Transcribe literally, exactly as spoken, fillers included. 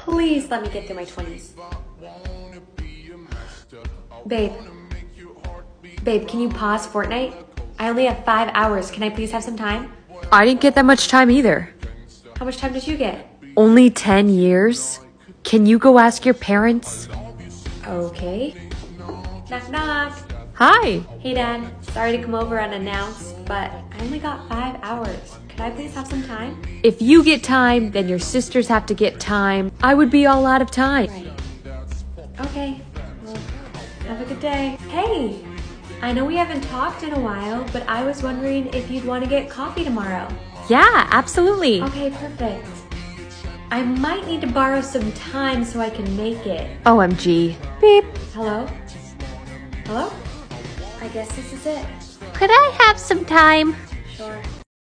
Please let me get through my twenties. Babe. Babe, can you pause Fortnite? I only have five hours. Can I please have some time? I didn't get that much time either. How much time did you get? Only ten years? Can you go ask your parents? Okay. Knock, knock. Hi. Hey, Dad. Sorry to come over unannounced, but I only got five hours. Could I please have some time? If you get time, then your sisters have to get time. I would be all out of time. Right. Okay. Well, have a good day. Hey! I know we haven't talked in a while, but I was wondering if you'd want to get coffee tomorrow. Yeah, absolutely. Okay, perfect. I might need to borrow some time so I can make it. O M G. Beep. Hello? Hello? I guess this is it. Could I have some time? Sure.